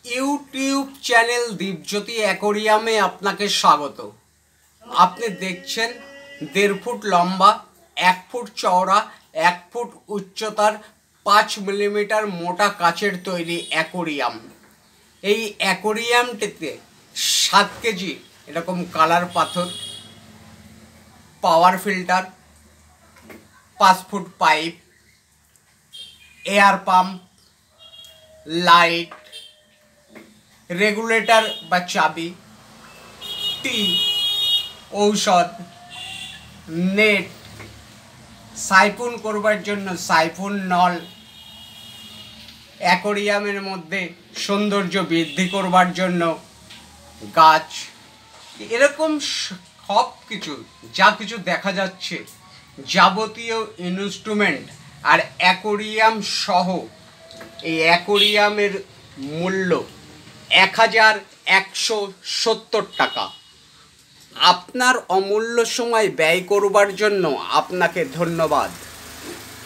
YouTube channel Dipjyoti অ্যাকোরিয়ামে আপনাকে স্বাগত। আপনি দেখছেন 1.5 ফুট লম্বা, 1 ফুট চওড়া, 1 ফুট উচ্চতার 5 মিলিমিটার মোটা কাচের তৈরি অ্যাকোরিয়াম। এই অ্যাকোরিয়ামটিতে 7 কেজি এরকম কালার পাথর, power filter, 5 foot pipe, air pump, light, regulator বা চাবি, টি, ঔষধ, নেট, সাইফুন করবার জন্য সাইফুন নল, অ্যাকোরিয়ামের মধ্যে সৌন্দর্য বৃদ্ধি করবার জন্য গাছ, এরকম সব কিছু যা কিছু দেখা যাচ্ছে যাবতীয় ইনস্ট্রুমেন্ট আর অ্যাকোরিয়াম সহ এই অ্যাকোরিয়ামের মূল্য 1170 টাকা। আপনার অমূল্য সময় ব্যয় করবার জন্য আপনাকে ধন্যবাদ।